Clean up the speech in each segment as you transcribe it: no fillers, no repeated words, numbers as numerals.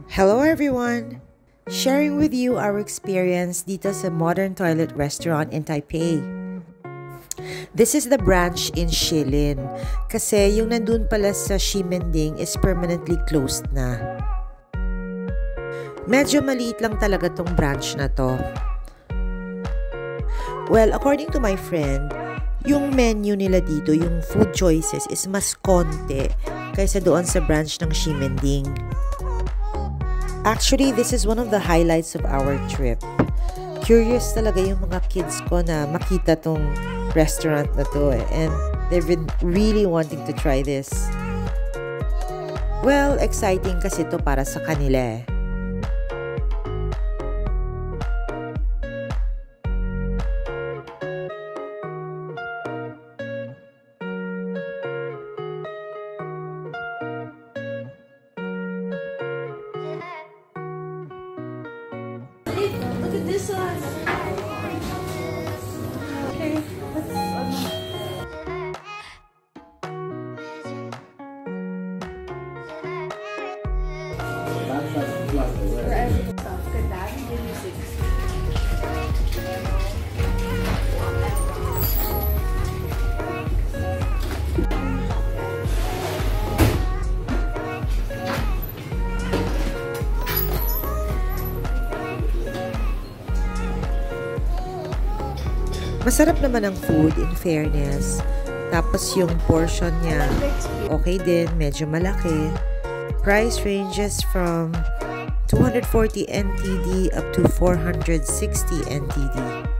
Hello everyone! Sharing with you our experience dito sa modern toilet restaurant in Taipei. This is the branch in Shilin kasi yung nandun pala sa Ximending is permanently closed na. Medyo maliit lang talaga tong branch na to. Well, according to my friend, yung menu nila dito, yung food choices is mas konti kaysa doon sa branch ng Ximending. Actually, this is one of the highlights of our trip. Curious talaga yung mga kids ko na makita tong restaurant na to and they've been really wanting to try this. Well, exciting kasi to para sa kanila eh. Look at this one. Okay, for every stuff, could that give you 60? Masarap naman ang food in fairness. Tapos yung portion niya, okay din, medyo malaki. Price ranges from 240 NTD up to 460 NTD.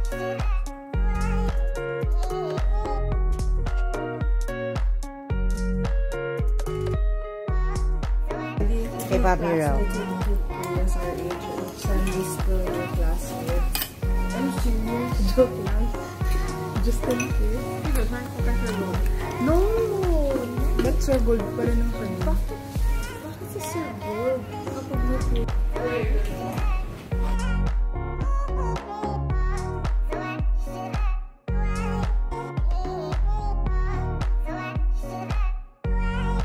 Kay Bobby Rowe. Just in case. No! That's Sir Gold pa rin ang kanina. Bakit si Sir Gold? Kapag may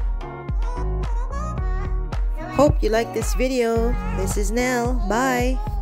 Hope you like this video. This is Nell. Bye!